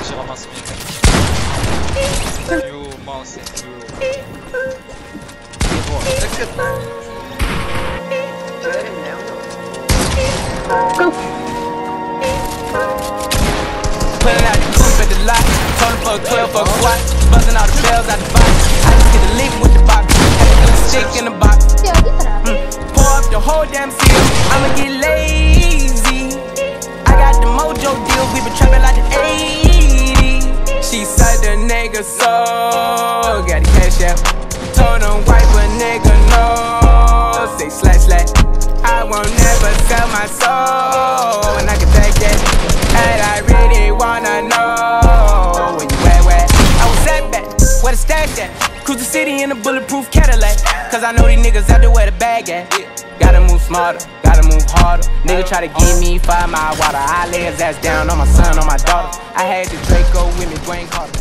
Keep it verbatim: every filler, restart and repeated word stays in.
je ramasse mes mecs. You mouse and you. Pulling out the coupe at the lot, told him for a twelve for a squat, buzzing all the bells out the box. I just get a lick with the box, had to put a stick in the box. Mm. Pour up the whole damn seal, I'ma get lazy. I got the mojo deals, we been trapping like the eighties. She said the nigga so, got the cash out. Told him wipe a nigga no, say slash slash. I won't never sell my soul, and I can take that. And I really wanna know where you at, where I was at back, where the stash at. Cruise the city in a bulletproof Cadillac, cause I know these niggas out there where the bag at. Gotta move smarter, gotta move harder. Nigga try to give me five mile water, I lay his ass down on my son, on my daughter. I had the Draco with me, Dwayne Carter.